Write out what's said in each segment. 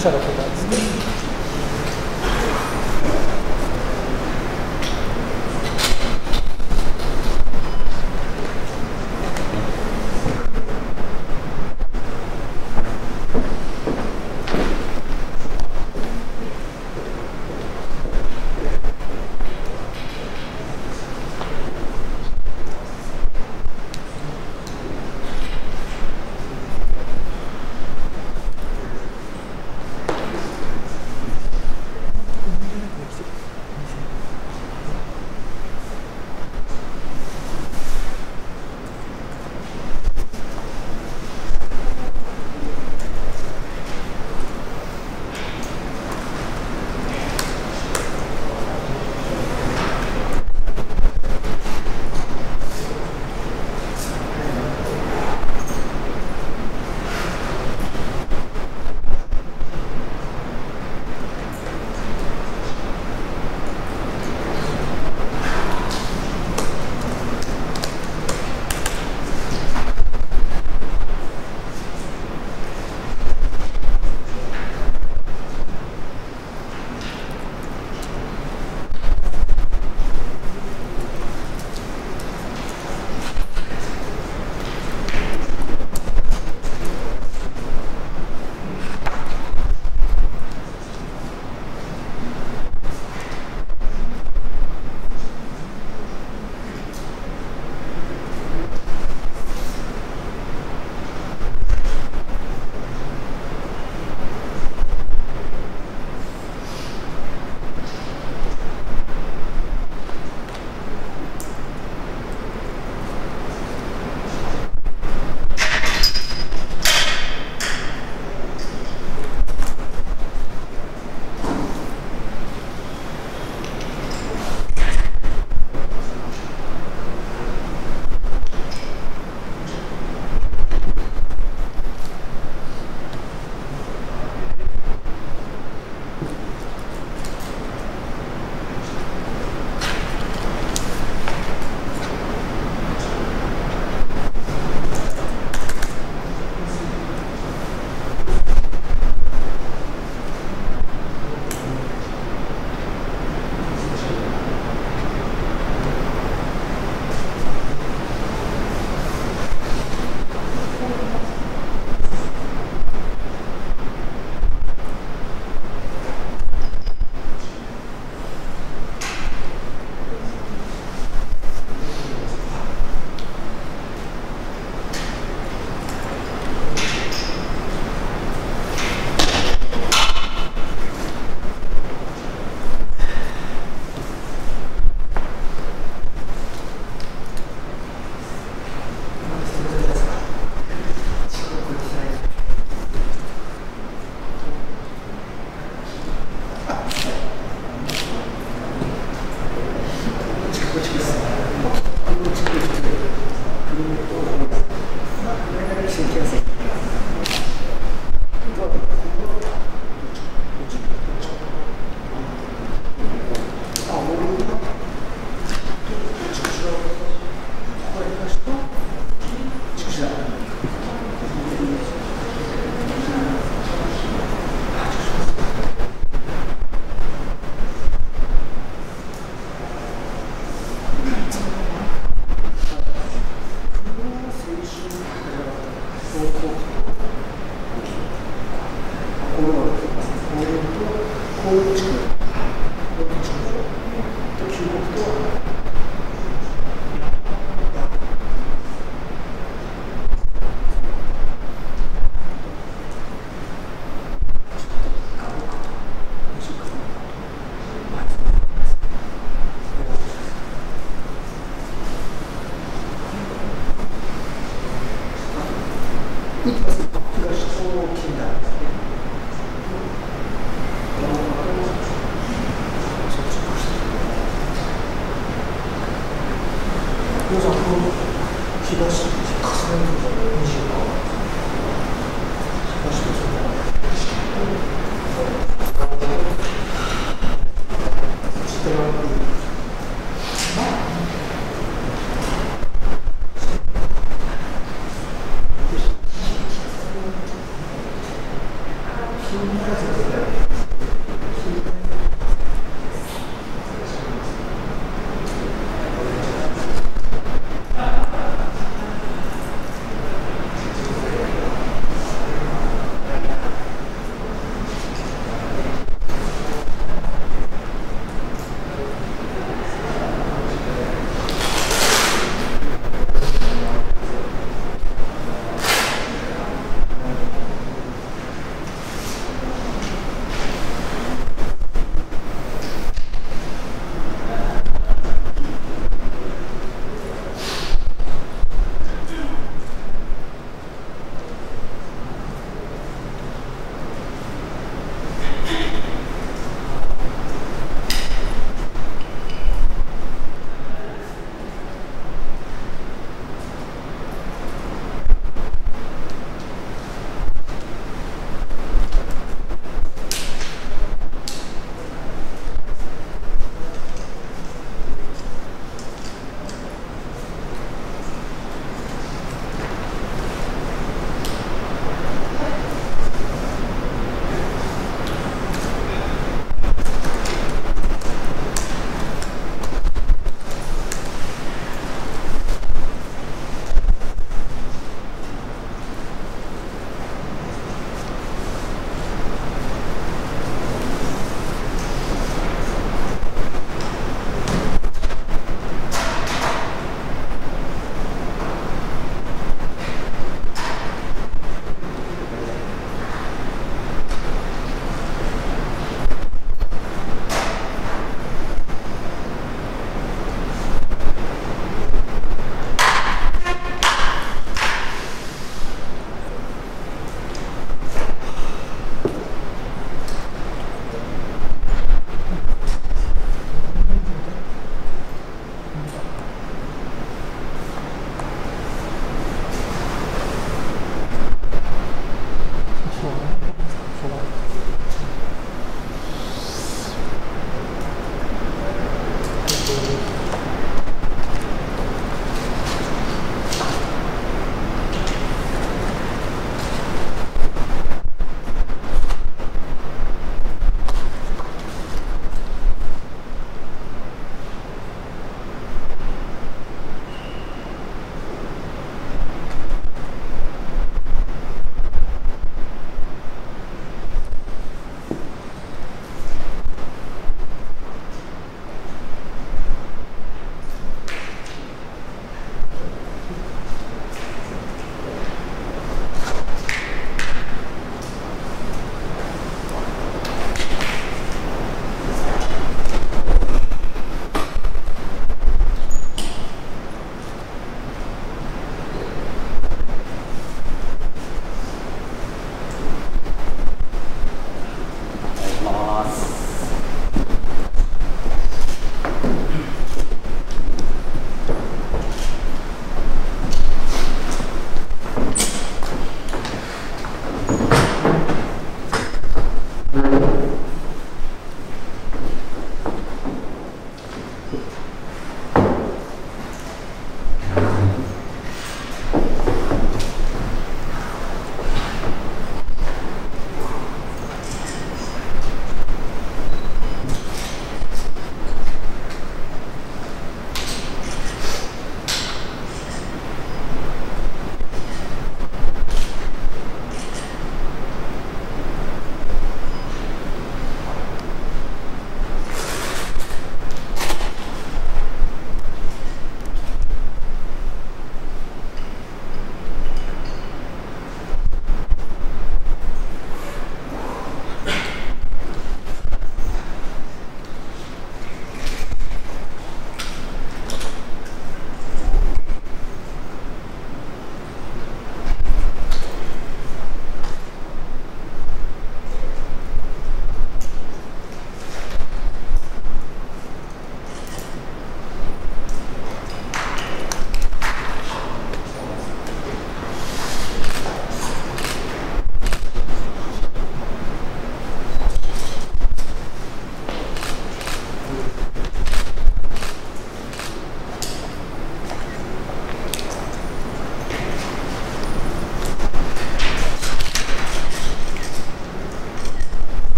チャラとかですか。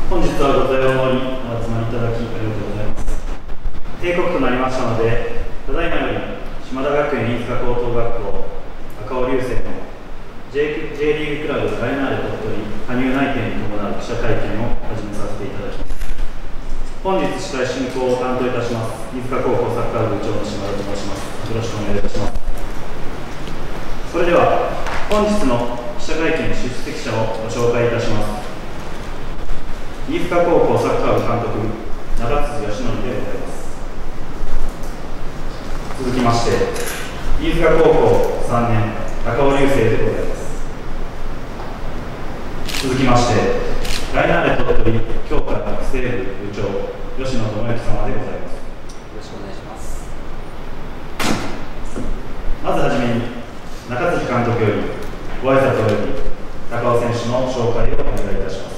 本日はご多様のにお集まりいただきありがとうございます。定刻となりましたので、ただいまより島田学園飯塚高等学校赤尾流星の J リーグクラブガイナーレ鳥取加入内定に伴う記者会見を始めさせていただきます。本日司会進行を担当いたします飯塚高校サッカー部長の島田と申します。よろしくお願いいたします。それでは本日の記者会見出席者をご紹介いたします。飯塚高校サッカー部監督長辻義則でございます。続きまして飯塚高校3年赤尾流星でございます。続きましてガイナーレ鳥取強化学生部部長吉野智之様でございます。 よろしくお願いします。 まずはじめに中辻監督よりご挨拶および高尾選手の紹介をお願いいたします。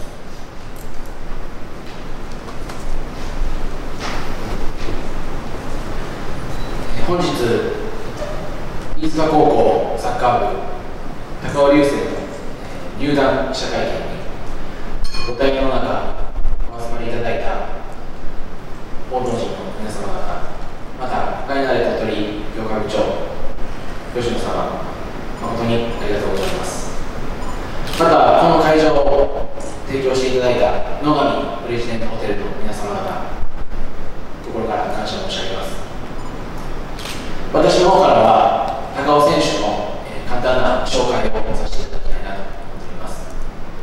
本日飯塚高校サッカー部高尾流星の入団記者会見にご対面の中お集まりいただいた報道陣の皆様方、またガイナーレ鳥取強化部長吉野様、誠にありがとうございます。またこの会場を提供していただいた野上プレジデントホテルの皆様方、心から感謝申し上げます。私の方からは高尾選手の簡単な紹介をさせていただきたいなと思っています。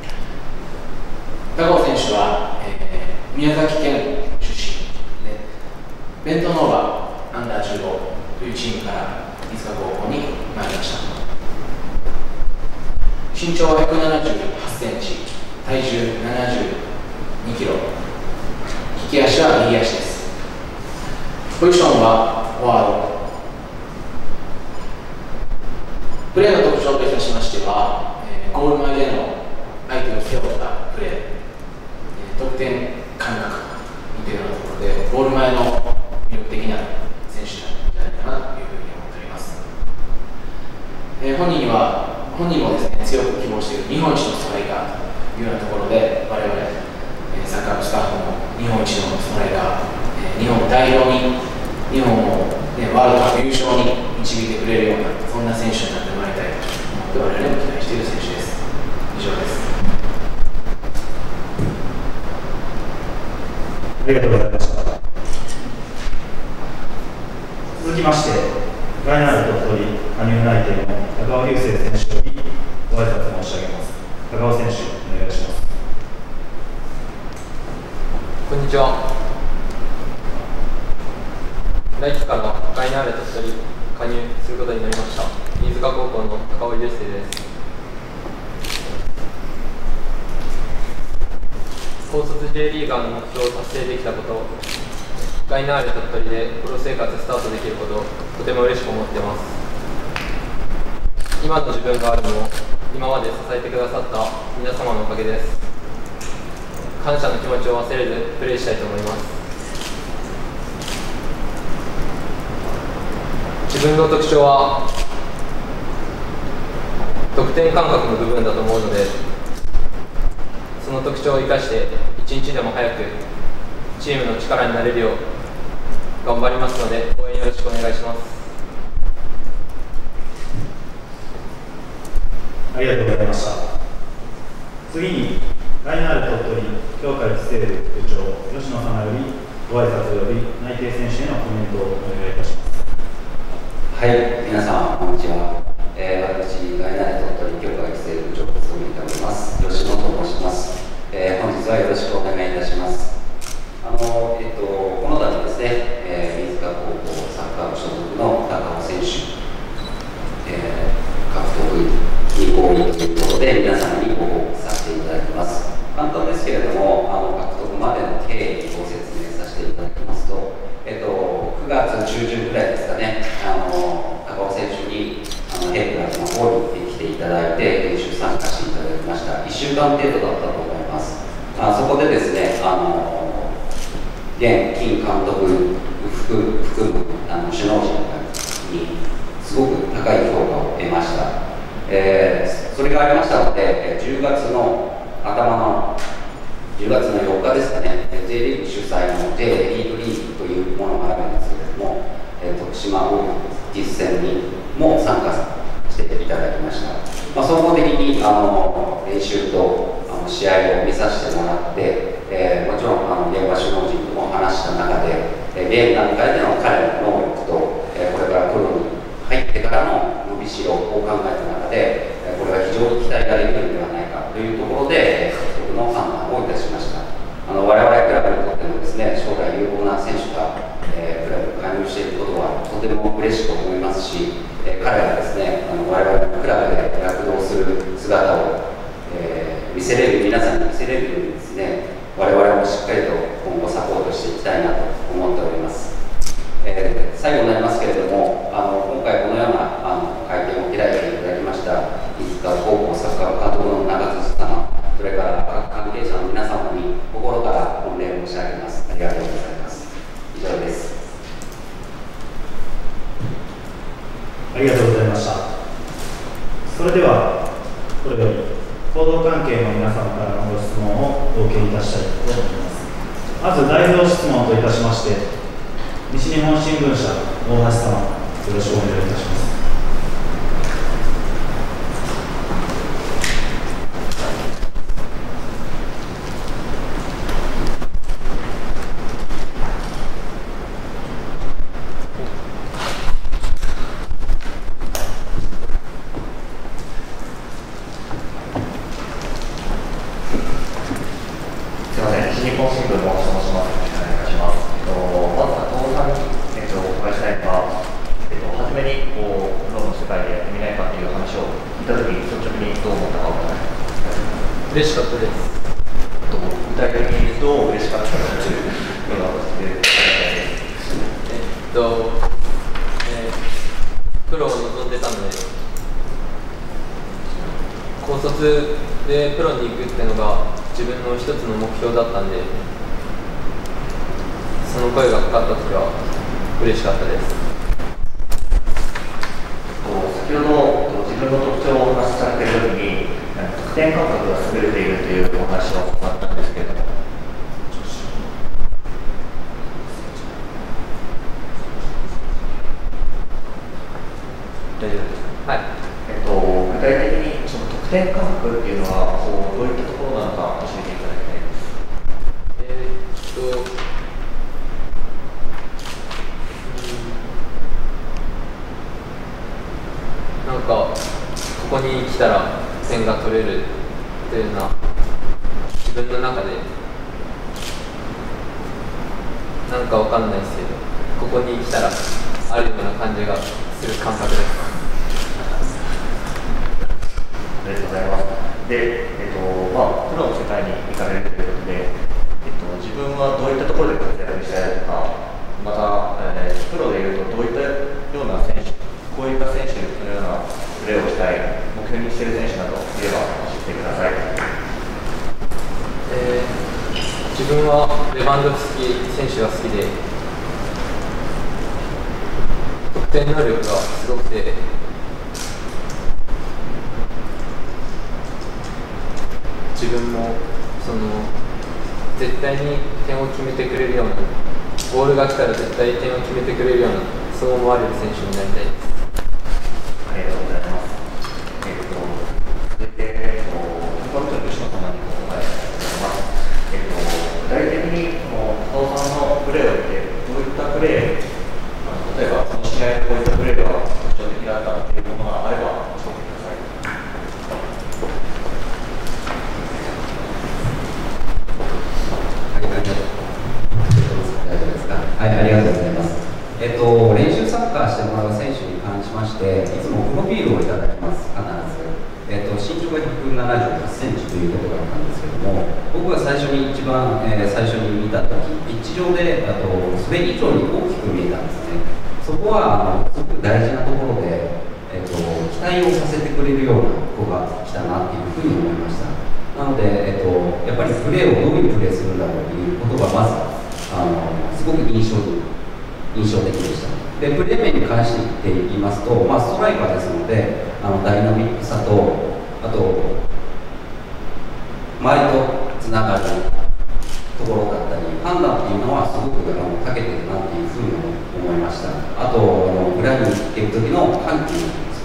高尾選手は、宮崎県出身でベントノーバアンダー15というチームから飯塚高校に参りました。身長は178センチ、体重72キロ、利き足は右足です。ポジションはフォワード。プレーの特徴といたしましては、ゴール前での相手を背負ったプレー、得点感覚というようなところで、ゴール前の魅力的な選手なんじゃないかなというふうに思っております。本人もですね、強く希望している日本一のストライカーというようなところで、我々、サッカー部スタッフも日本一のストライカー、日本代表に、日本を、ワールドカップ優勝に導いてくれるような、そんな選手になってもらいたいと思って我々も期待している選手です。以上です。 ありがとうございました。続きまして、ガイナーレ鳥取加入内定の高尾流星選手よりご挨拶申し上げます。高尾選手、お願いします。 こんにちは。来季からガイナーレ鳥取加入することになりました飯塚高校の高尾流星です。高卒 J リーガーの目標を達成できたこと、ガイナーレ鳥取でプロ生活スタートできること、とても嬉しく思っています。今の自分があるのも今まで支えてくださった皆様のおかげです。感謝の気持ちを忘れずプレーしたいと思います。自分の特徴は得点感覚の部分だと思うので、その特徴を生かして一日でも早くチームの力になれるよう頑張りますので、応援よろしくお願いします。 ありがとうございました。次にガイナーレ鳥取強化育成部部長吉野様よりご挨拶および内定選手へのコメントをお願いいたします。 はい、皆さん、こんにちは。私、ガイナーレ鳥取強化育成部長を務めております、吉野と申します。本日はよろしくお願いいたします。この度ですね、飯塚高校サッカー部所属の高尾選手、獲得に合意ということで、皆様にご報告させていただきます。簡単ですけれども、獲得までの経緯をご説明させていただきますと、9月中旬ぐらいですかね、高尾選手にヘルクラブの方に来ていただいて、練習参加していただきました。1週間程度だったと思います。そこでですね、現金監督含む首脳陣にすごく高い評価を得ました。それがありましたので、10月の頭の 10月の4日ですかね、J リーグ主催の J リーグリーグというものがあるんですけれども、徳島オーティス戦にも参加していただきました。総合的に練習と試合を見させてもらって、もちろん現場首脳陣とも話した中で、現段階での彼の能力と、これからプロに入ってからの伸びしろを考えた中で、これは非常に期待ができるのではないかというところで、獲得の判断をいたしました。我々クラブにとってもですね、将来有望な選手が、クラブに加入していることはとても嬉しく思いますし、彼がですね、我々のクラブで躍動する姿を、見せれる、皆さんに見せれるようにですね、我々もしっかりと今後サポートしていきたいなと思っております。最後になりますけれども、今回このような会見を開いていただきました飯塚高校サッカー部監督の長辻様、それから各関係者の皆様に心から御礼申し上げます。ありがとうございます。以上です。 ありがとうございました。それではこれより報道関係の皆様からのご質問をお受けいたしたいと思います。まず代表質問といたしまして、西日本新聞社大橋様、よろしくお願いいたします。 嬉しかったです。 具体的に言うと嬉しかったというような形でプロを望んでたので、高卒でプロに行くっていうのが自分の一つの目標だったんで、その声がかかった時は嬉しかったです。 先ほど自分の特徴をお話しされているときに得点感覚が優れているというお話を伺ったんですけれども、大丈夫ですか？はい。具体的にその得点感覚っていうのはどういったところなのか教えていただきたいです。 なんかここに来たら点が取れるというのは自分の中でなんかわかんないですけど、ここに来たらあるような感じがする感覚です。 ありがとうございます。で、プロの世界に行かれるということで、自分はどういったところで活躍したいとか、また、プロでいうとどういったような選手、こういった選手のようなプレーをしたい、目標にしている選手などいれば教えてください。 自分はレバンドフスキ選手が好きで、得点能力がすごくて、自分も絶対に点を決めてくれるような、ボールが来たら絶対点を決めてくれるような、そう思われる選手になりたいです。 ありがとうございます。続いて、高尾吉野様にお伺いしたいと思います。具体的に高尾さんのプレーを見て、どういったプレー、例えばこの試合こういったプレーが特徴的だったというものがあれば教えてください。 はい、ありがとうございます。練習サッカーしてもらう選手に関しまして、いつもプロフィールをいただきます、必ず。身長が178センチということだったんですけども、僕が最初に見たとき、ピッチ上でそれ以上に大きく見えたんですね。そこはすごく大事なところで、期待をさせてくれるような子が来たなというふうに思いました。なので、やっぱりプレーをどういうプレーするんだろうということがまずすごく印象的でした。で、プレー面に関していきますと、ストライカーですので、ダイナミックさと、あと、周りとつながる、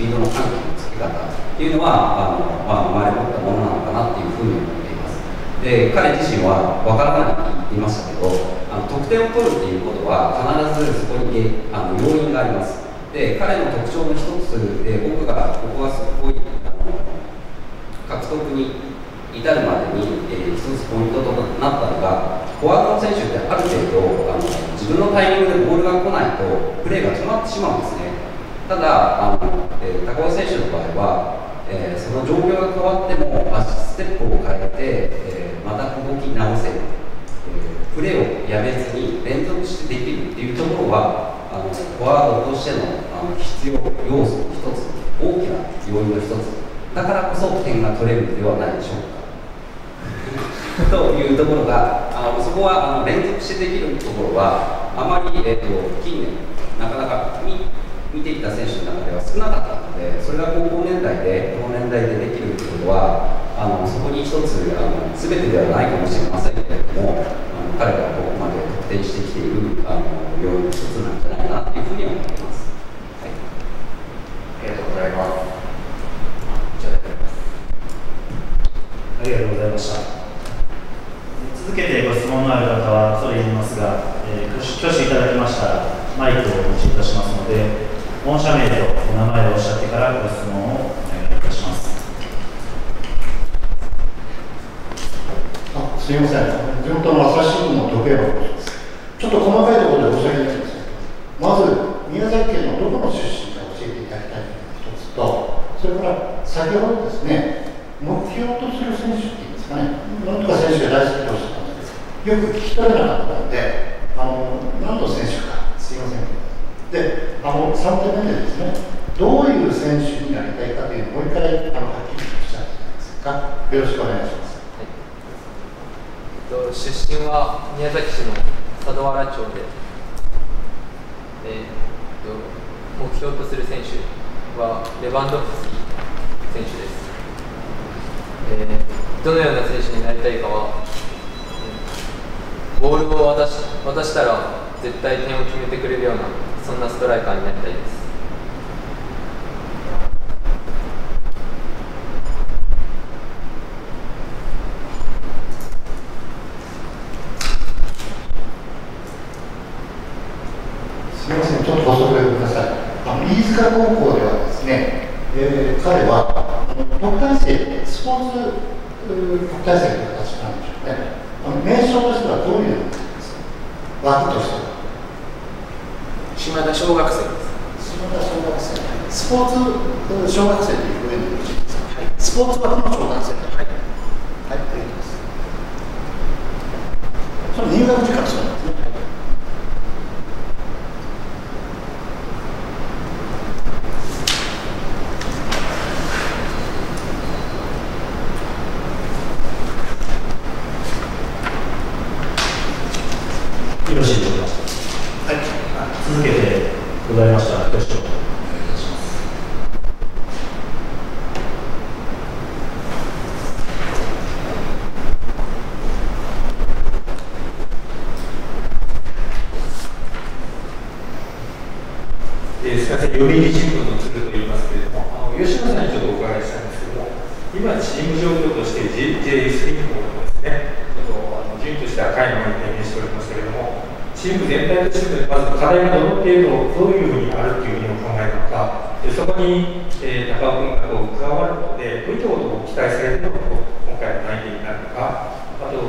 ピードの緩急のつけ方っていうのは生まれ持ったものなのかなっていうふうに思っています。で、彼自身は分からないと言っていましたけど、得点を取るっていうことは必ずそこに要因があります。で、彼の特徴の一つで、僕がここがすごい獲得に至るまでに、一つポイントとなったのが、フォワードの選手ってある程度自分のタイミングでボールが来ないとプレーが止まってしまうんですね。ただ高尾選手の場合は、その状況が変わってもステップを変えて、また動き直せる、プレーをやめずに連続してできるっていうところはフォワードとしての必要要素の一つ、大きな要因の一つだからこそ点が取れるのではないでしょうかというところが、そこは連続してできるところはあまり、近年なかなか見ていた選手の中では少なかったので、それが高校年代でこの年代でできるということはそこに一つ全てではないかもしれませんけれども、彼がここまで得点してきている要因の一つなんじゃないかなというふうに思っています。はい、 ありがとうございます。 ありがとうございました。続けてご質問のある方はそれ言いますが、挙手いただきましたらマイクをお持ちいたしますので、御社名とお名前をおっしゃってからご質問をお願いいたします。 すみません、地元の朝日新聞の時計箱です。ちょっと細かいところで申し訳ないんですけど、まず宮崎県のどこの出身か教えていただきたいのが一つと、それから先ほどですね、目標とする選手っていうんですかね、なんとか選手が大好きとおっしゃったんですけど、よく聞き取れなかったので、何の選手か、すみませんけど、で、3点目でですね、どういう選手になりたいかというのをもう一回はっきりおっしゃっていただけますか。よろしくお願いします。 出身は宮崎市の佐土原町で、目標とする選手はレバンドフスキ選手です。どのような選手になりたいかは、ボールを渡したら絶対点を決めてくれるような、そんなストライカーになりたいです。 すみません、ちょっと補足でください。飯塚高校ではですね、彼は特待生、スポーツ特待生という形なんでしょうね。名称としてはどういうのですか、枠としては。 島田小学生です。 島田小学生、スポーツ小学生という上でよろしいですか。はい、スポーツ枠の小学生と。はい、はい、ありがとうございます。その入学時からそうなんですね。 よろしいでしょうか。はい、続けてございましたら挙手をお願いいたします。 すみません、読売新聞の鶴と言いますけれども、吉野さんにちょっとお伺いしたいんですけども、今、チーム状況として J3 の方ですね、順位としては下位の方に低迷しておりますけれども、チーム全体としてまず課題がどの程度、どういうふうにあるというふうにお考えなのか、でそこに、高尾君が加わることで、どういったことを期待されるのか、今回の内定になるのか、あと、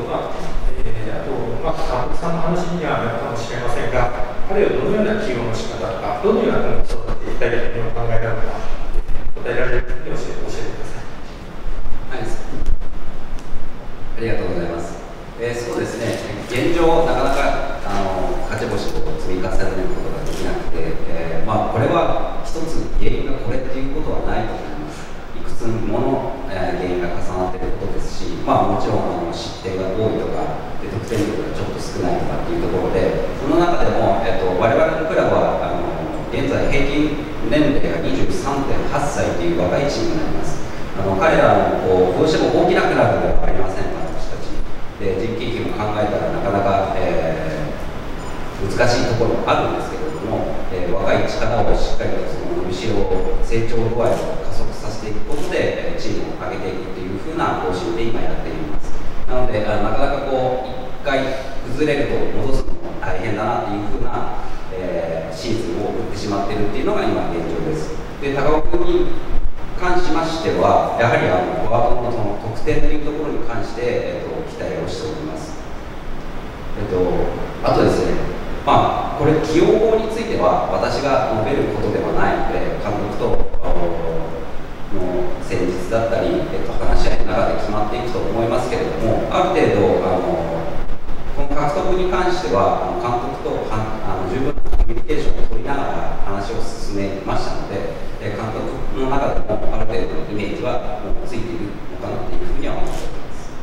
監督さんの話にはなるかもしれませんが、彼をどのような起用の仕方とか、どのような今後育てていきたいというふうにお考えなのか、答えられるように教えてください。 はい、ありがとうございます。そうですね、現状、なかなか勝ち星を積み重ねることができなくて、これは一つ原因がこれっていうことはないと思います。いくつもの、原因が重なっていることですし、もちろん失点が多いとか、得点力がちょっと少ないとかっていうところで、その中でも、我々のクラブは現在平均年齢が23.8 歳という若いチームになります。彼らもどうしても大きなクラブではありません、私たち。で、人件費も考えたらなかなか、難しいところもあるんですけれども、 若い力をしっかりとその伸びしろを成長度合いを加速させていくことで、チームを上げていくというふうな方針で今やっています。なので、なかなかこう一回崩れると戻すのも大変だなというふうな、シーズンを送ってしまっているというのが今現状です。で、高尾君に関しましては、やはりフォワードのその得点というところに関して、期待をしております。あとですね、これ起用法については私が述べることではないので、監督との戦術だったり、話し合いの中で決まっていくと思いますけれども、ある程度この獲得に関しては監督と十分なコミュニケーションを取りながら話を進めましたので、監督の中でもある程度のイメージはもうついているのかなというふうには思っております。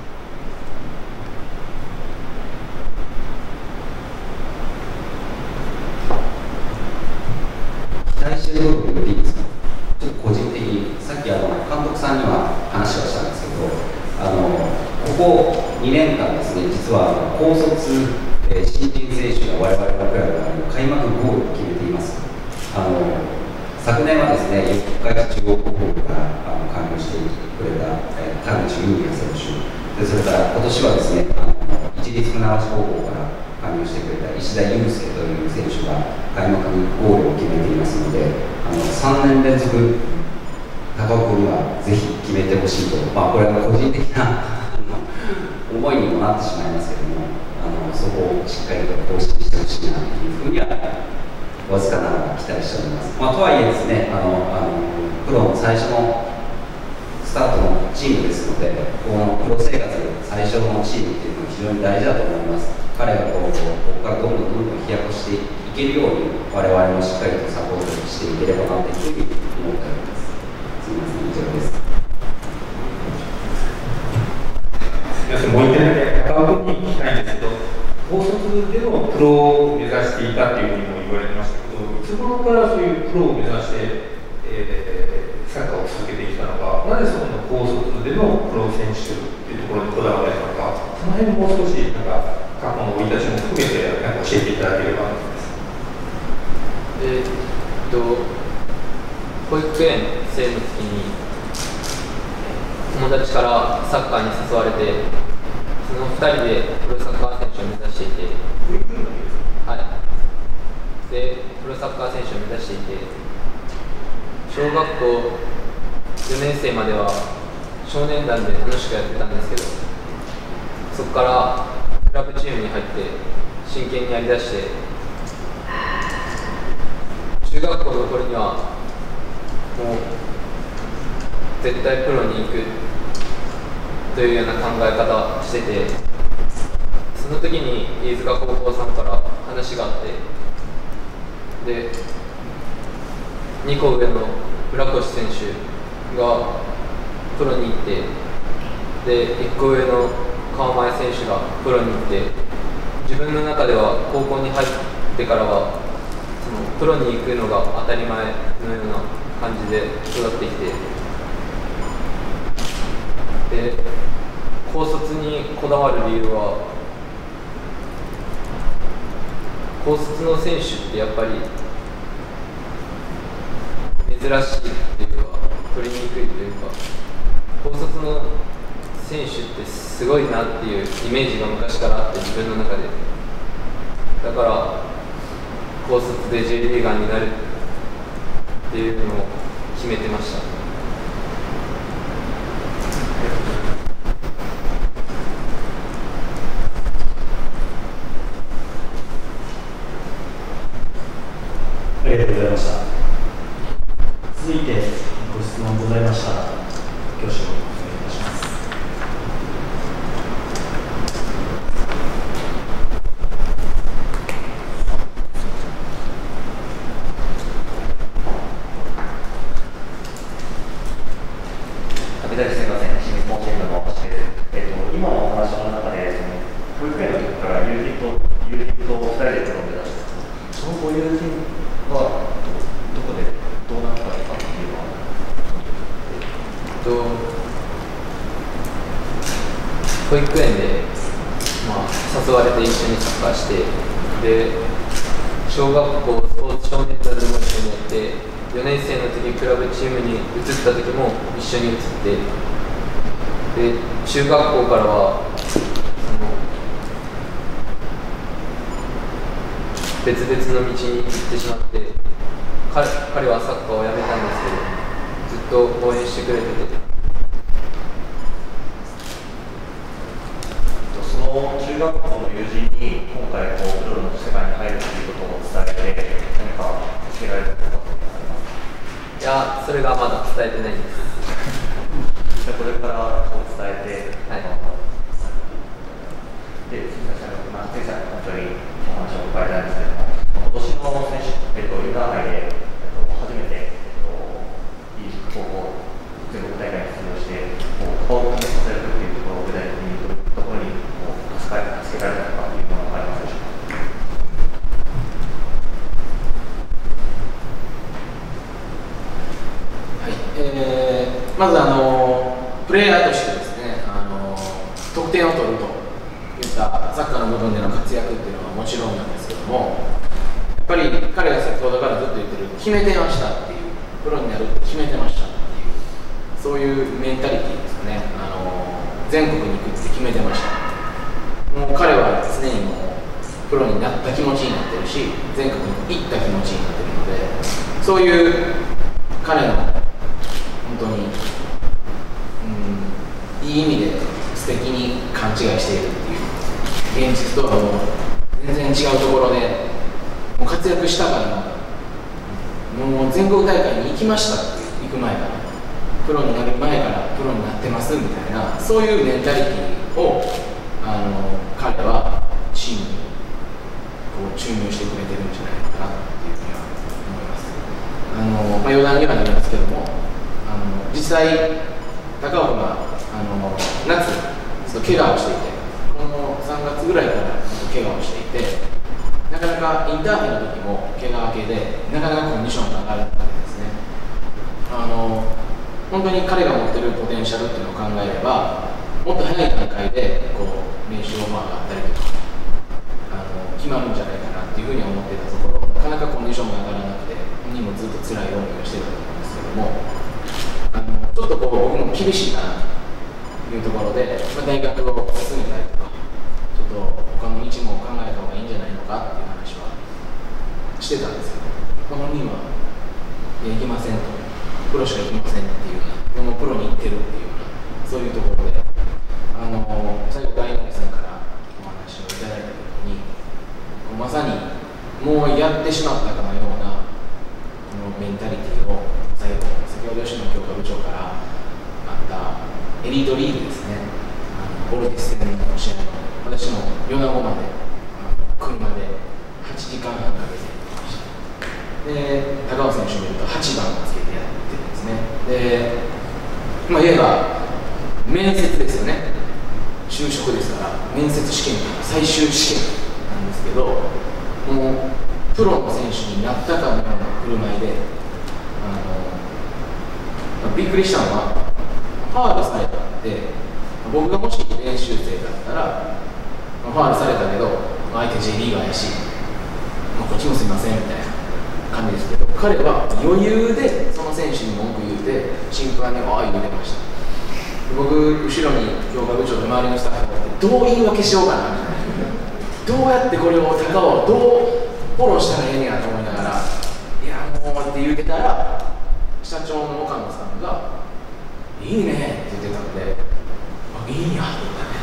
期待している部分でいいですか。ちょっと個人的にさっき監督さんには話をしたんですけど、ここ2年間ですね、実は高卒、新人選手が我々のクラブが開幕ゴールを決めています。昨年はですね、四日市中央高校から加入してくれた、田口優也選手で、それから今年はですね、市立船橋高校から加入してくれた石田祐介という選手が開幕ゴールを決めていますので、3年連続高尾君にはぜひ決めてほしいと、これは個人的な思いにもなってしまいますけれども、そこをしっかりと更新してほしいなというふうにはわずかながら期待しております。とはいえですね、プロの最初のスタートのチームですので、このプロ生活最初のチームっていうのは非常に大事だと思います。彼がここからどんどん飛躍していけるように、我々もしっかりとサポートしていければなというふうに思っております。すみません、以上です。 もう一点だけ高尾君に聞きたいんですけど、高卒でのプロを目指していたというふうにも言われてましたけど、いつ頃からそういうプロを目指して、サッカーを続けてきたのか、なぜその高卒でのプロ選手というところにこだわられたのか、その辺もう少し過去の生い立ちも含めて教えていただければと思います。 保育園生の時に友達からサッカーに誘われて、その2人でプロサッカー選手を目指していて、はい、でプロサッカー選手を目指していて、小学校4年生までは少年団で楽しくやってたんですけど、そこからクラブチームに入って真剣にやりだして、中学校の頃にはもう絶対プロに行くというような考え方をしてて、その時に飯塚高校さんから話があって、で2個上の村越選手がプロに行って、で1個上の川前選手がプロに行って、自分の中では高校に入ってからはそのプロに行くのが当たり前のような感じで育ってきて、で高卒にこだわる理由は、高卒の選手ってやっぱり珍しいっていうか、取りにくいというか、高卒の選手ってすごいなっていうイメージが昔からあって、自分の中で。だから高卒で J リーガーになるっていうのを決めてました。 ありがとうございました。続いてご質問ございましたら、挙手をお願いいたします。 すみません、清水モンシェンの話です。今のお話の中で、保育園の時から友人と2人でプロを目指してそのご友人はどこでどうなったのかっていうのは保育園で、誘われて一緒にサッカーして、で小学校スポーツ少年団でも一緒にやって、4年生の時クラブチームに移った時も一緒に移って、で中学校からは別々の道に行ってしまって、彼はサッカーをやめたんですけど、ずっと応援してくれてて。 その中学校の友人に今回プロの世界に入るということを伝えて、何かつけられたことはありますか？ いや、それがまだ伝えてないんです。 じゃあこれから伝えて、 はい、 で、つい最初に本当にお話を伺いたいんですけれども、今年の選手、インターハイで、初めて、いい高校全国大会に出場して、顔を試させるというところを具体的にどういうところに助けられたのかというのがありますでしょうか。 はい、まずプレイヤーとしてですね、得点を取るといったサッカーの部分での活躍っていうのはもちろんなんですけども、やっぱり彼が先ほどからずっと言ってる決めてましたっていう、プロになるって決めてましたっていう、そういうメンタリティーですかね。全国に行くって決めてました。もう彼は常にもうプロになった気持ちになってるし、全国に行った気持ちになってるので、そういう彼の本当に、いい意味で素敵に勘違いしているっていう、現実とはもう全然違うところでもう活躍したから、もう全国大会に行きましたって行く前から、プロになる前からプロになってますみたいな、そういうメンタリティーを彼はチームに注入してくれてるんじゃないかなっていうふうには思います。余談にはなりますけども、実際高岡が夏ちょっと怪我をしていて、この3月ぐらいから怪我をしていて、なかなかインターハイの時も怪我明けで、なかなかコンディションが上がらなかったですね。本当に彼が持っているポテンシャルっていうのを考えれば、もっと早い段階で練習オファーがあったりとか決まるんじゃないかなっていうふうに思っていたところ、なかなかコンディションが上がらなくて、本人もずっと辛い思いをしていたと思うんですけども、ちょっと僕も厳しいなというところで、大学を進めたりとか、ちょっと他の道も考えた方がいいんじゃないのかっていう話はしてたんですけど、本人は、行きませんと、プロしか行きませんっていうような、でもプロに行ってるっていうような、そういうところで、最後、大野さんからお話をいただいたときに、まさにもうやってしまったかのような、このメンタリティーを、先ほど吉野強化部長からあったエリートリーグですね、ボルティス戦の試合の、私も米子まで車で8時間半かけて行きました。で、高尾選手を見ると8番をつけてやってるんですね。で、言えば面接ですよね、就職ですから、面接試験、最終試験なんですけど、もうプロの選手になったかのような振る舞いで、びっくりしたのは、ファウルされたって、僕がもし練習生だったら、ファウルされたけど、相手 J リーガーやし、こっちもすいませんみたいな感じですけど、彼は余裕でその選手に文句言うて、審判にああ言うてました。僕、後ろに強化部長で周りのスタッフがいて、どう言い訳しようかなみたいな、どうやってこれを高尾をどうフォローしたらええねやと思いながら、いやもうって言うてたら、社長の岡野さんが、いいねって言ってたので、いいんやと思って、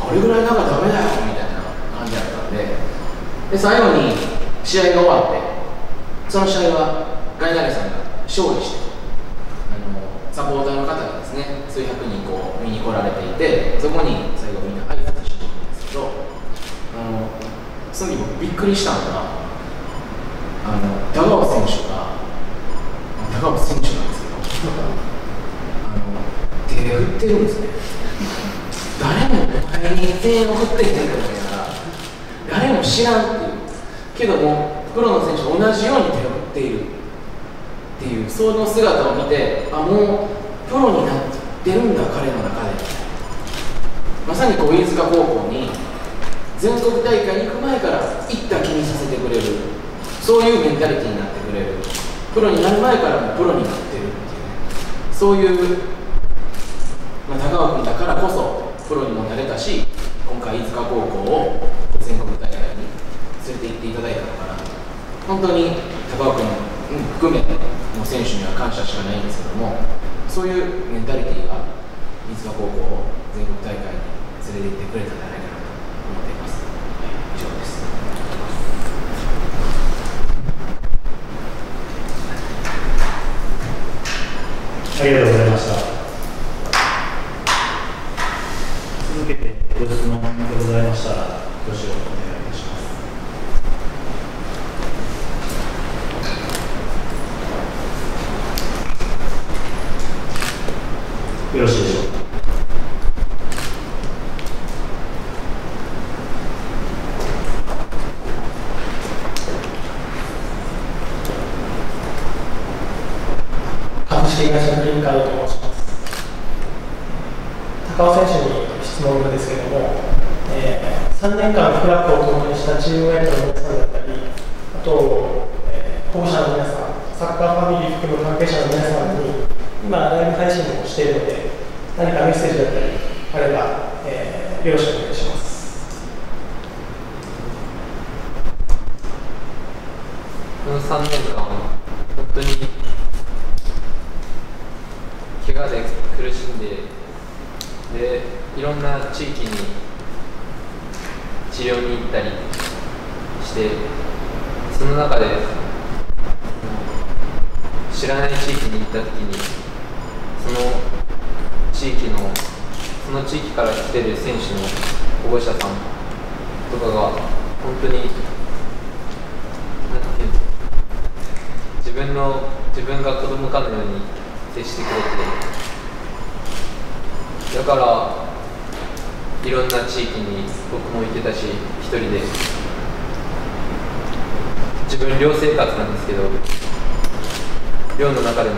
これぐらいなんかダメだよみたいな感じだったんで、最後に試合が終わって、その試合はガイナレさんが勝利して、サポーターの方がですね、数百人見に来られていて、そこに最後みんな挨拶してるんですけど、その時僕びっくりしたのが、高尾選手が、高尾選手なんですけど、手振ってるんですね。誰もお前に手を振ってきてると思いながら、誰も知らんっていう、けども、プロの選手と同じように手を振っているっていう、その姿を見て、もうプロになってるんだ、彼の中で。まさに飯塚高校に全国大会に行く前から行った気にさせてくれる。 そういうメンタリティーになってくれる、プロになる前からもプロになってるっていうね、そういう、高尾君だからこそプロにもなれたし、今回飯塚高校を全国大会に連れて行っていただいたのかなと、本当に高尾君含めの選手には感謝しかないんですけども、そういうメンタリティーが飯塚高校を全国大会に連れて行ってくれたんじゃないかなと思っています。以上です。 ありがとうございました。続けてご質問でございましたら、挙手をお願いいたします。よろしいでしょうか。 株式会社グリーンカードと申します。高尾選手に質問なんですけれども、3年間フラッグを共にしたチームメイトの皆さんだったり、あと、保護者の皆さん、サッカーファミリー含む関係者の皆さんに、今、ライブ配信もしているので、何かメッセージだったりあれば、よろしくお願いします。 この3年間、本当に怪我で苦しんで、いろんな地域に治療に行ったりして、その中で知らない地域に行ったときに、その地域から来てる選手の保護者さんとかが本当に自分が子供かのように接してくれて、だからいろんな地域に僕も行けたし、一人で自分寮生活なんですけど、寮の中でも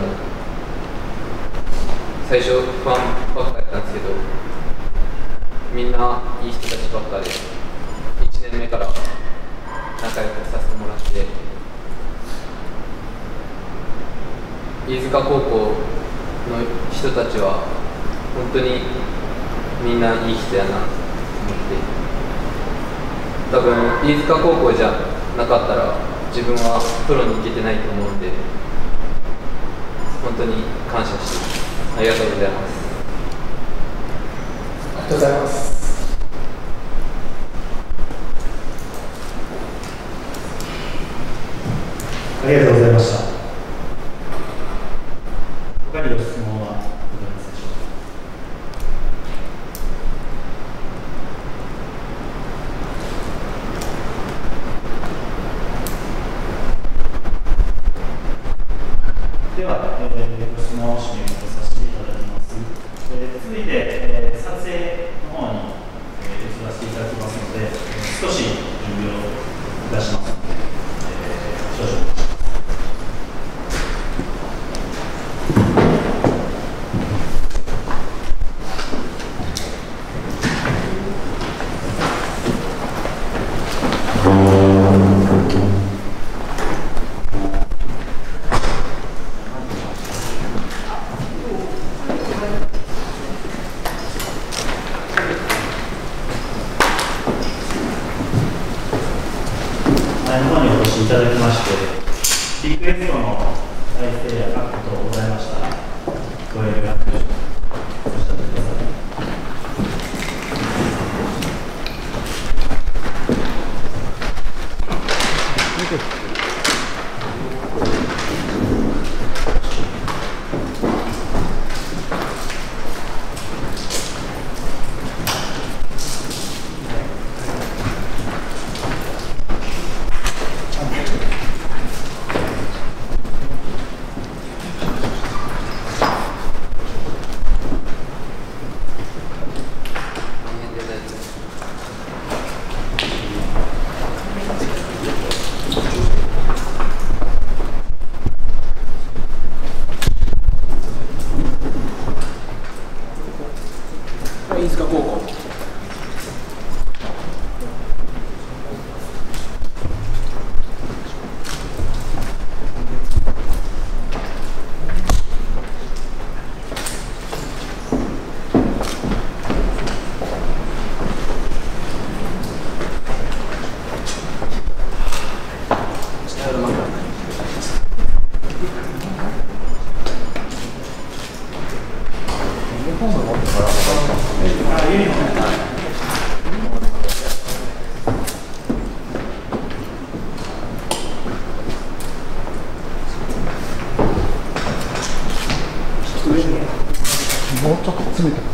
最初不安ばっかやったんですけど、みんないい人たちばっかで1年目から仲良くさせてもらって、飯塚高校の人たちは本当にみんないい人やなと思って、多分飯塚高校じゃなかったら自分はプロに行けてないと思うんで、本当に感謝してます。ありがとうございます。 ありがとうございます。 ありがとうございました。他にご質問はございますでしょうか。では、ご質問を締めさせていただきます。続いて、撮影の方に、移らせていただきますので、少し準備をいたしますので、少々お待ちください。前の方にお越しいただきまして、リクエストの体制や確保等ございましたら、ご遠慮なくおっしゃってください。 ちょっと詰めて。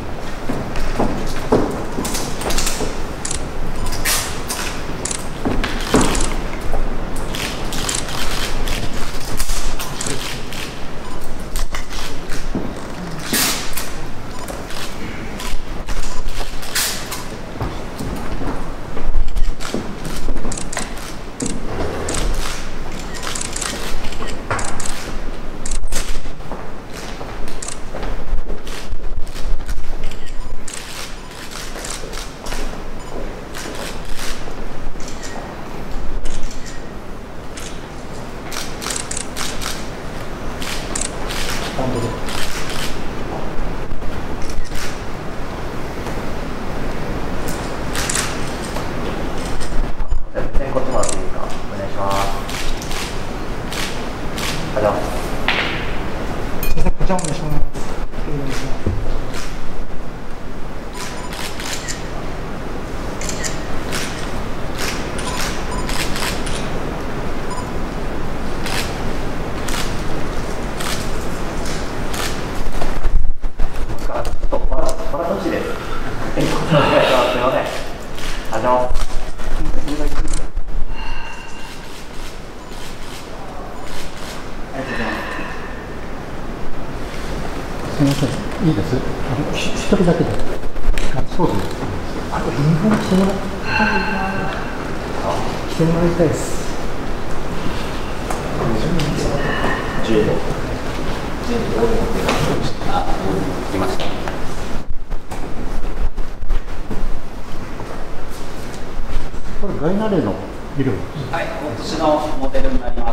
すみません、いいです。一人だけで。そうです。あとユニフォーム着てもらいたいです。 15。あ、来ました。 これガイナレの色。 はい、今年のモデルになります。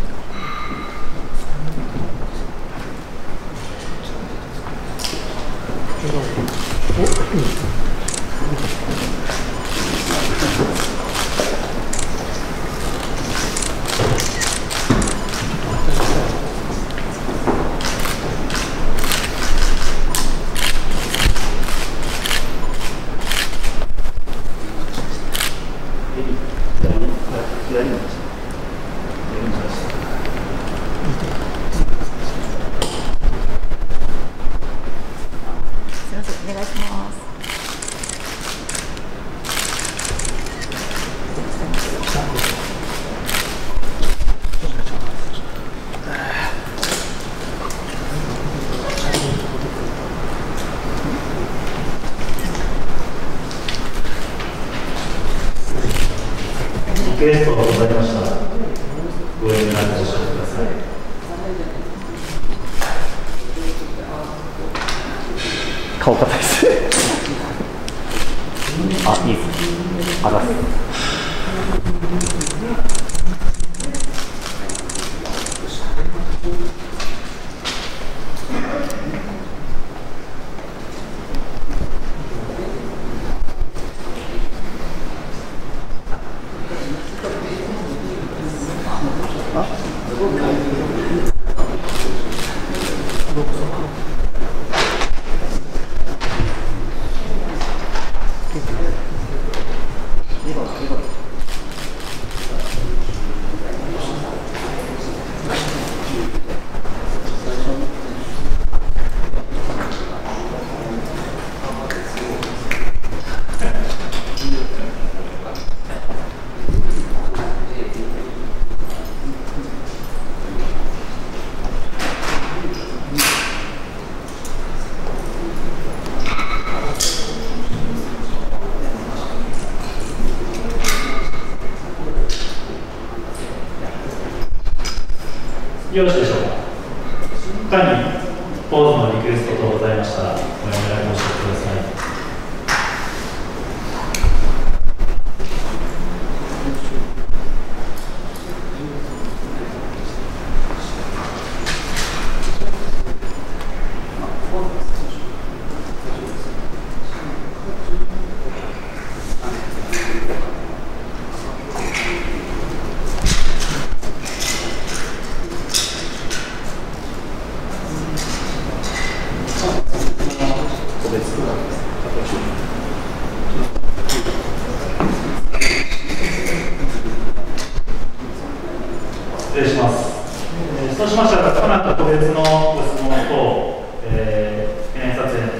リクエストがございましたら、ご遠慮なくおっしゃってください。 顔硬いです。あ、いいです。あざす。 よろしいでしょうか。他にポーズのリクエスト等ございましたら、お願い申し上げてください。失礼します。そうしましたら、この後個別のご質問と、記念撮影の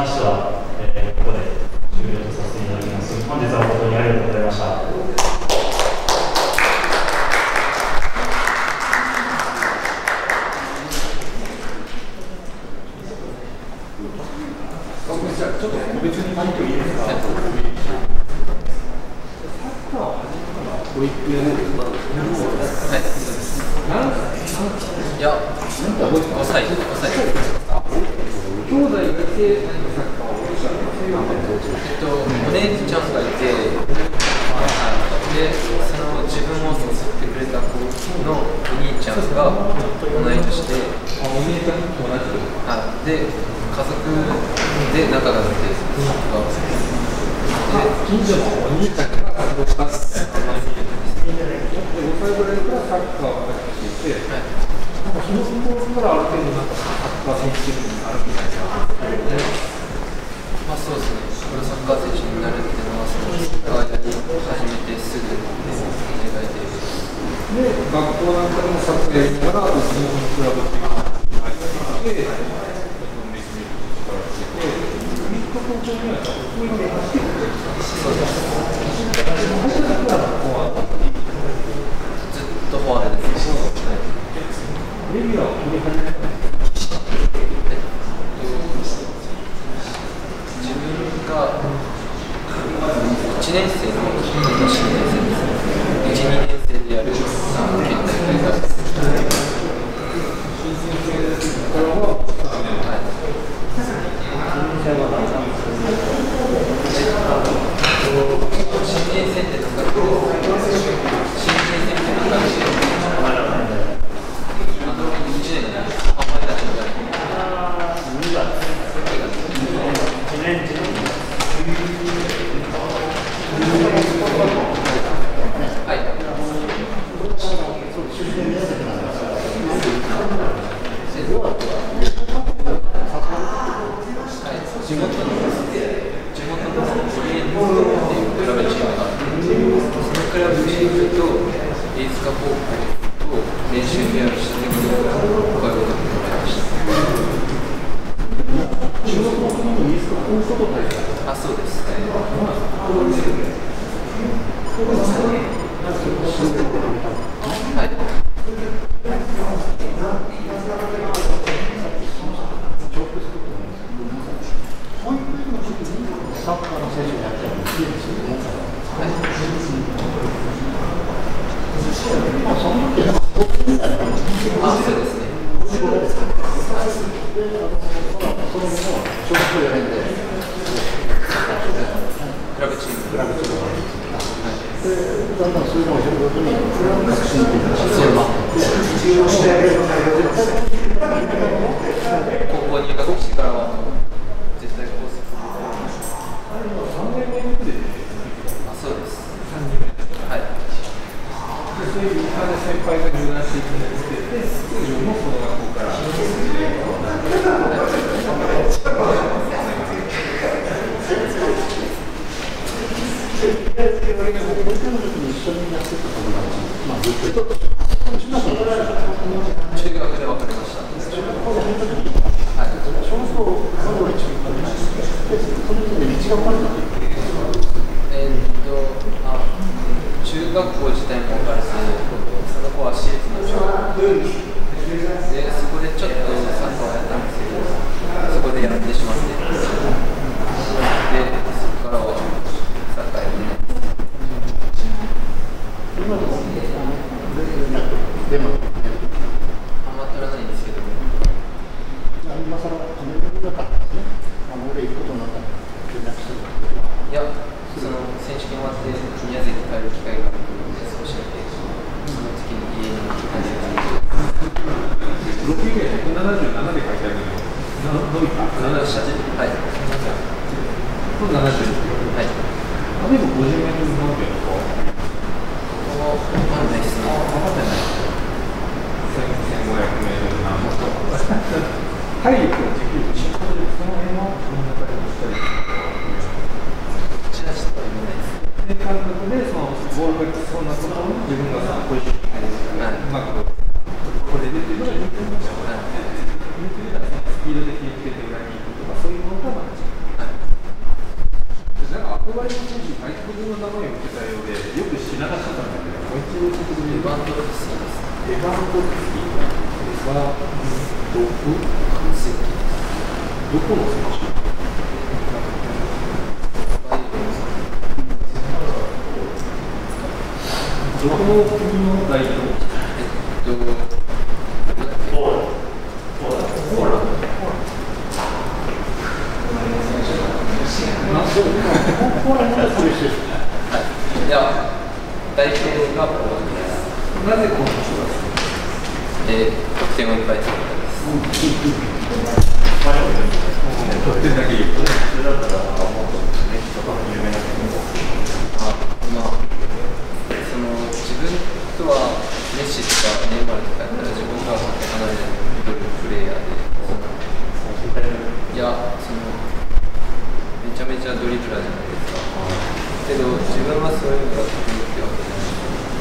話は、ここで終了とさせていただきます。本日は本当にありがとうございました。 ちょっと個別に何かいいですか。 いや、抑えて。兄弟がいて、お姉ちゃんがいて、で、その自分を誘ってくれた子のお兄ちゃんが同い年で、で、家族で仲が良くて、 近所のお兄ちゃんが活動したんですね。5歳ぐらいからサッカーを始めていて、なんかその頃からある程度なんかサッカー選手になるみたいな。 まあそうですね。プロサッカー選手になるっていうのはその間に始めてすぐ描いている。 で、学校なんかでもサッカーやりながら地元のクラブっていうのが入ってきて、 ずっとフォワードです。 レギュラーを取り始めた。 自分が1年生の年2年生です。1、2年生でやる県大会がスピードで切りつけて裏に行くとかそういうのがまだ憧れの選手、外国の名前を受けたようで、よく知らなかったんだけど、もう一度ちょっとエヴァントルスキーです。エヴァントルスキーは、どこの選手？どこの国の代表？ポーランド。 いや、代表がポーランドです。 なぜこの人が得点をいっぱい取ったです。 得点だけ言うとね、それだったら、もっとメッシとか有名な国も。 その自分とはメッシとかネイマールとかやったら自分が離れるプレイヤーで、いや、めちゃめちゃドリブラーじゃないですか。けど自分はそういうのが得意ってわけじゃない。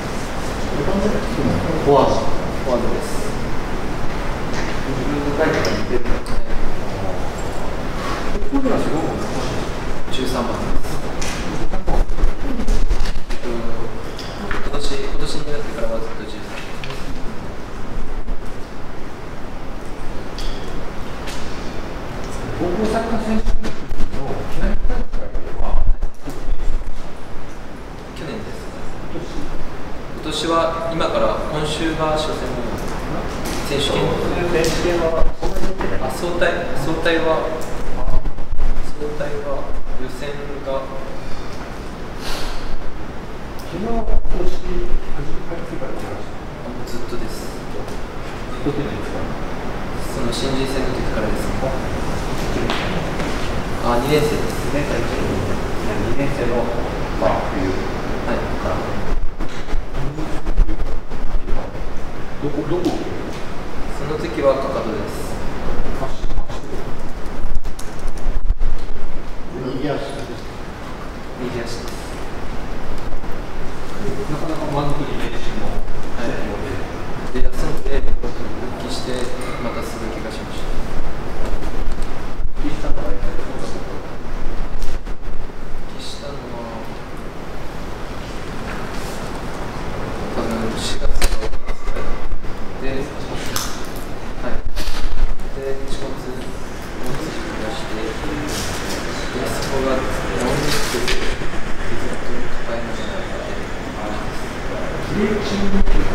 フォワードです。 自分のタイプが似てるのか。ここでは 13番です。今年になってからはずっと13です。 高校サッカー選手の記念大会は去年です。今年は今から今週が初戦の選手権。総体は予選が昨日、今年始めてからずっとです。 どこでですか？ その新人戦の時からですね。2年生です。 2年生の、冬から。 どこ？ その時はかかとです。 右足です。 右足です。 なかなか満足に練習もで、休んで復帰してまたすぐ怪我しました。 復帰したのは多分4月とかで、で、4月もう復帰して、で、そこが治りにくくて、ずっと抱えながらやってる。 練習中の疲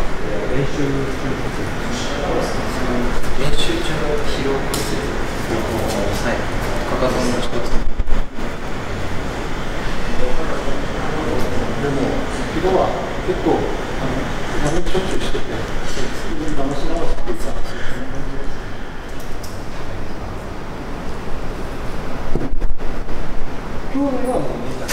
労骨折、かかとの一つ。 でも、昨日は結構、しょっちゅうしてて、楽しながらって言ったんですよ。 今日はもう見た。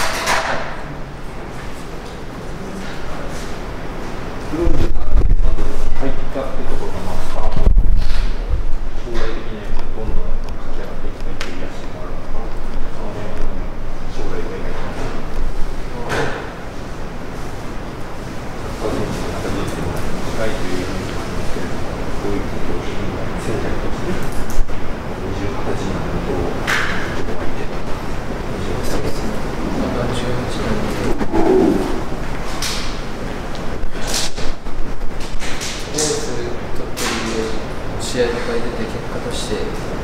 プロに入ったってところがスタート。将来的にはどんどん駆け上がっていきたいという野心もあるのか、将来が描いてます。サッカー選手の中で近いというふうに思いますけれども、こういうことを戦略として、20、20歳になると、どこがいて、 そうですね。まだ18年で。試合とかに出て結果として、で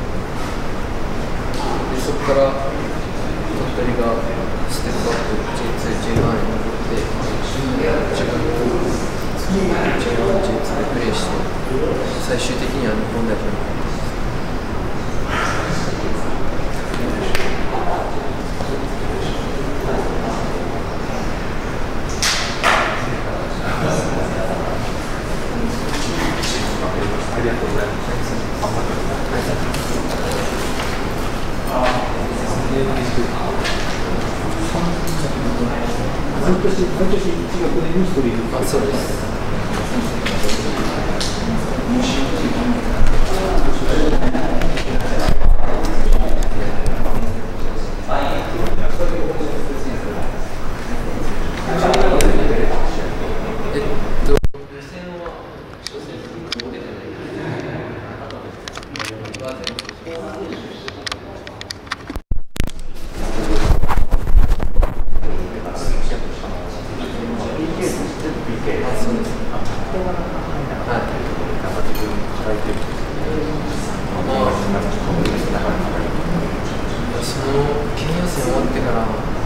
そこから鳥取がステップアップ J2、J1 に戻って自分と J1、J2 でプレーして最終的には日本代表に入ります。 ありがとうございます。半年1学年に1人いる。 そうです。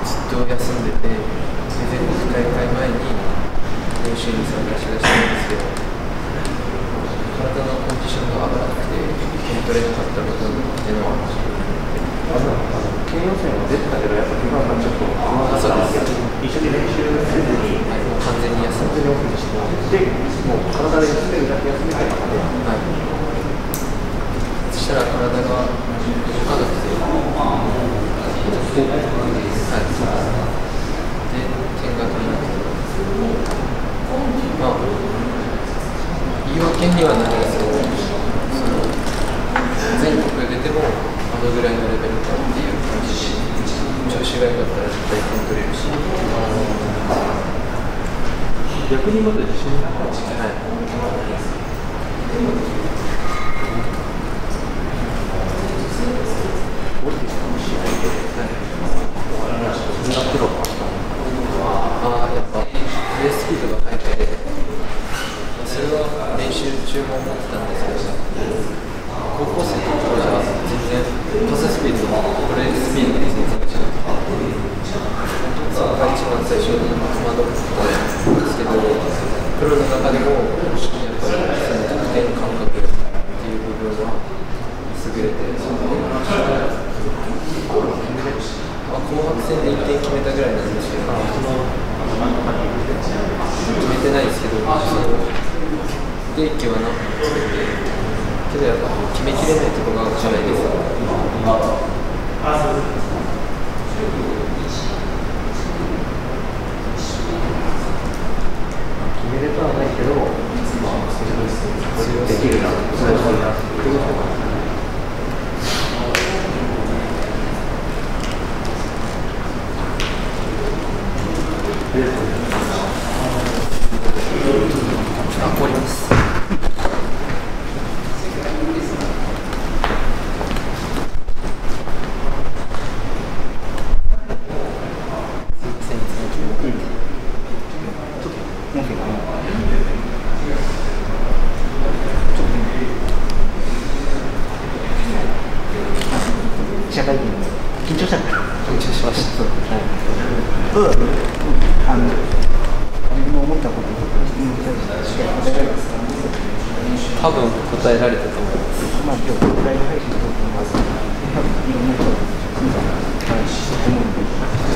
ずっと休んでて、全国大会前に練習に参加しだしたんですけど、体のコンディションが上がらなくて、筋トレなかったのっていうのはありました。 県予選は出てたけど、やっぱ怪我がちょっとそうです。 一緒に練習せずに、 もう完全に休んで、 で、もう体で休めるだけ休めたい中で、 そしたら体が動かなくて、で、点が取れなくて、まあ、言い訳にはなるんですけど、全国出ても、あのぐらいのレベルかっていう感じで、調子が良かったら絶対点取れるし、 逆にまだ自信になったんですね。 オリンピックの試合で、自分がプロだったのは、 やっぱレーススピードが速くて、それは練習中も思ってたんですけど、高校生の頃じゃ全然パススピードもブレーススピードが全然違って、そこが一番最初に戸惑ったんですけど、プロの中でもやっぱりその得点感覚っていう部分は優れて、紅白戦で1点決めたぐらいなんですけど、決めてないですけど、不定期はなけどやっぱ決めきれないところがじゃないですか。 決めれたはないけど、できるな、そういうなっていうことが。 終わります。 緊張したから。 緊張しました。 自分の思ったことに答えられますか？ 多分答えられたと思います。 まあ今日ライブ配信の時も多分いろんな人が見たら思うんで、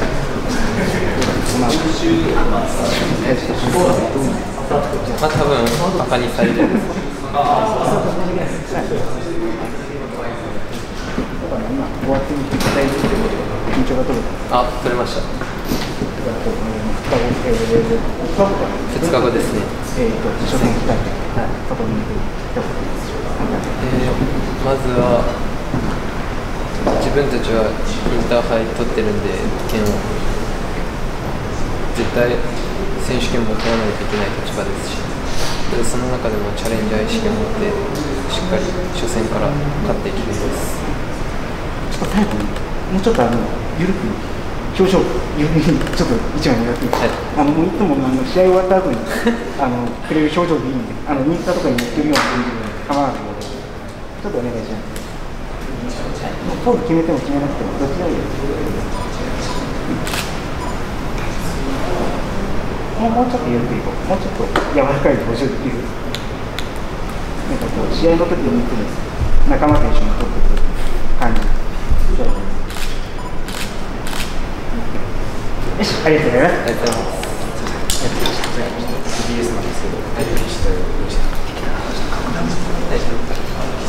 まあ対してどう思いますか？ 多分バカにされてる。 今終わってみて大丈夫で緊張が取れた。 取れました。 2日後ですね。初戦控えて、そこにまずは自分たちはインターハイ取ってるんで、県を絶対選手権も取らないといけない立場ですし、その中でもチャレンジャー意識を持ってしっかり初戦から勝っていきたいです。 最後にもうちょっと緩く表情緩めにちょっと一枚狙っていいですか？もういつも試合終わった後にくれる表情でいいんで、インスタとかに載ってるような感じで構わないので、ちょっとお願いします。ポーズ決めても決めなくてもどっちでもいいです。もうちょっと緩くいこう。もうちょっと柔らかい表情できる。なんかこう試合の時に仲間と一緒に撮ってくる感じ。よし、ありがとうございます。 ありがとうございます。 TBS なんですけど、大丈夫でしたよ。 大丈夫。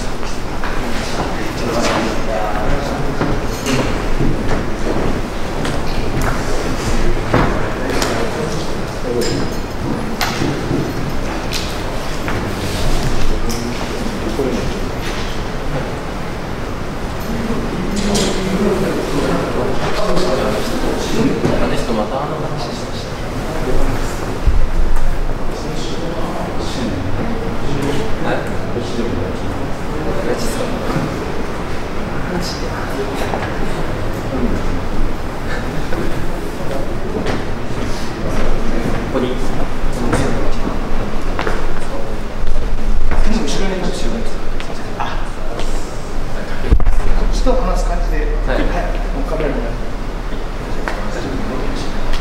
また話しました。はい。ガチっすか。マジで。ここに。後ろに後ろに。あ。こっちと話す感じで。はい。もうカメラに。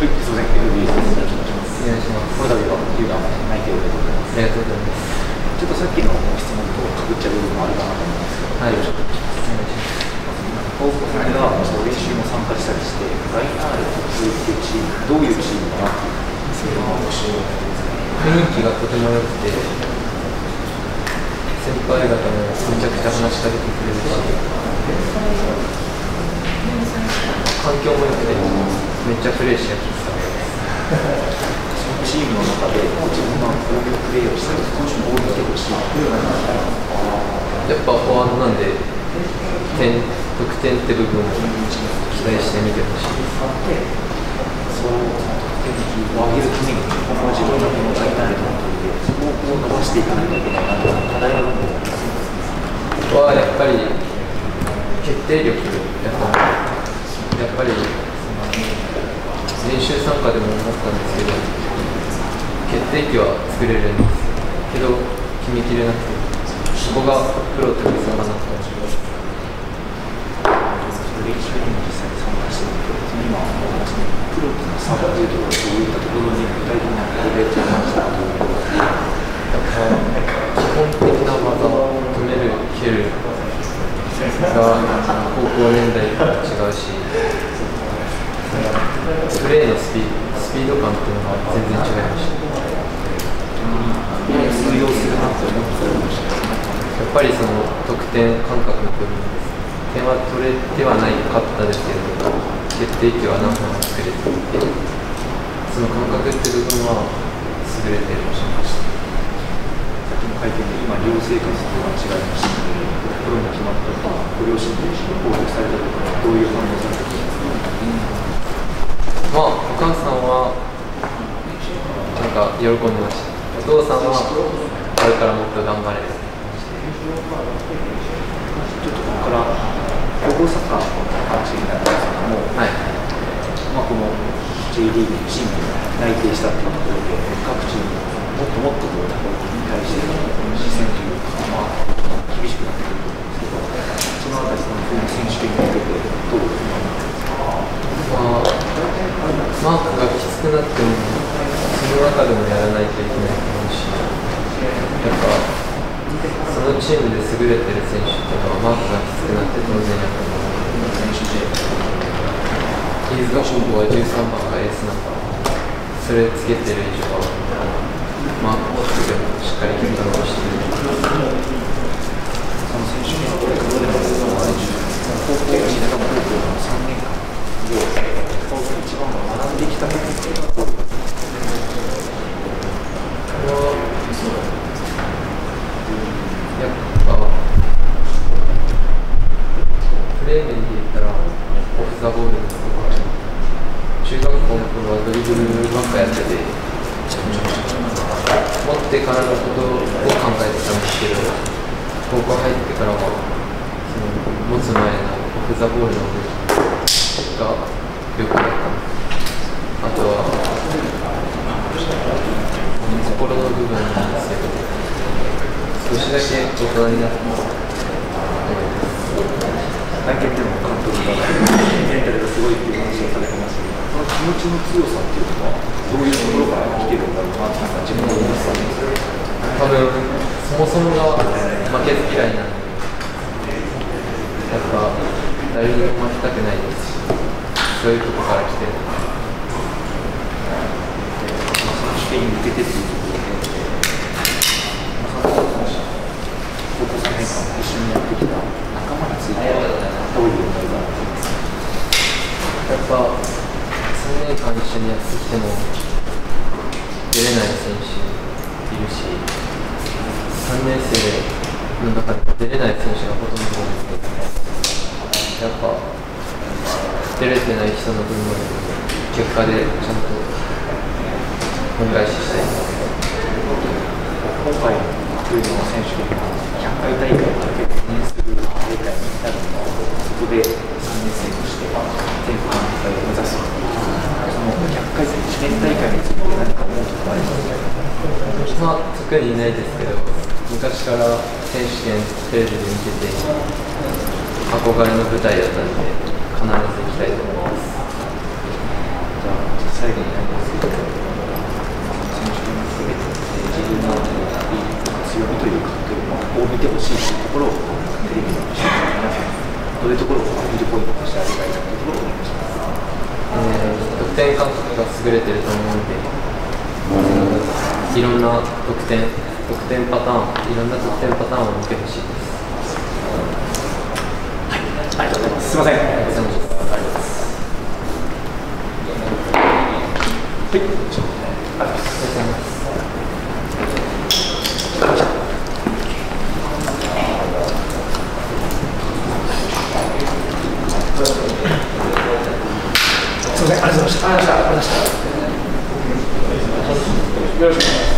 すみません、お願いします。この度は球団内定おめでとうございます。ありがとうございます。ちょっとさっきの質問とかぶっちゃう部分もあるかなと思うんですけど、はい、よろしくお願いします。高校さんが練習も参加したりして、ライナーレというチーム、どういうチームかなっていう、それは面白い雰囲気がとても良くて、先輩方もめちゃくちゃ話しかけてくれるし、環境も良くて、めっちゃプレーしやすかったです。 チームの中で自分がこういうプレーをしたり、今週も多いけどし、 やっぱフォワードなんで、得点って部分を期待してみてほしいです。 そう得点力を上げるために、この自分のものがいないと思っていて、そこを伸ばしていかないといけないなと課題があると思います。 はやっぱり決定力やっぱり練習参加でも思ったんですけど、決定機は作れるんですけど決めきれなくて、そこがプロってミスかなと思います。 練習にも実際に参加してみて、今お話のプロとの差というところ、どういったところに具体的なことで感じたということですか。 基本的な技を止める、蹴るが高校年代と違うし、プレーのスピード感っていうのが全然違いました。 通用するなと思ってました。 やっぱりその得点感覚の部分です。点は取れてはないかったですけど、決定機は何本も作れていて、その感覚っていう部分は優れていると思いました。 さっきの会見で今寮生活とは違いましたので、プロに決まったとか、ご両親と一緒に交流されたとか、どういう反応されたとか。 まあ、お母さんはなんか喜んでました。お父さんはこれからもっと頑張れる。 ちょっとここから高校サッカーの話になるんですけども、はい、この J リーグのチームに内定したというところで、各チームもっともっと高校に対しての視線というか、厳しくなってくると思うんですけど、そのあたりの選手権に向けてどうですか。 マークがきつくなっても、その中でもやらないといけないと思うし、やっぱそのチームで優れてる選手っていうのはマークがきつくなって当然やっぱ飯塚高校は13番がエースナンバー、それつけてる以上はマークをつけてもしっかり結果を残してくれる。 その選手権を高校1年間高校の3年間で一番学んできたことっていうのはどうですか。 やっぱプレー面で言ったらオフ・ザ・ボールですとか、中学校の頃はドリブルばっかやってて、持ってからのことを考えてたんですけど、高校入ってからはその持つ前のオフ・ザ・ボールの部分がよくなった。あとは心の部分なんですけど、少しだけ大人になってます。 会見でも監督がメンタルがすごいっていう話をされてましたけど、その気持ちの強さっていうのはどういうところから来てるんだろうなって自分は思いますね。 多分そもそもが負けず嫌いなんで、やっぱ誰にも負けたくないですし、そういうところから来てる。 試験に向けてっていうところで、高校3年間一緒にやってきた仲間についてはどういう思いがありますか。 やっぱ3年間一緒にやってきても出れない選手いるし、3年生の中でも出れない選手がほとんどなんですけど、やっぱ出れてない人の分まで結果でちゃんと恩返ししたい。 今回の冬の選手権が100回大会をかけて記念する大会になるので、そこで3年生として全国大会を目指す。その100回記念大会について何か思うところありますか。 特にいないですけど、昔から選手権テレビで見てて憧れの舞台だったので必ず行きたいと思います。 じゃあ最後点感覚が優れてると思うので、いろんな得点パターン、いろんな得点パターンを見てほしいです。 ありがとうございます。すみません。 ありがとうございます。 はい。ありがとうございます。すみません。ありがとうございました。 よろしくお願いします。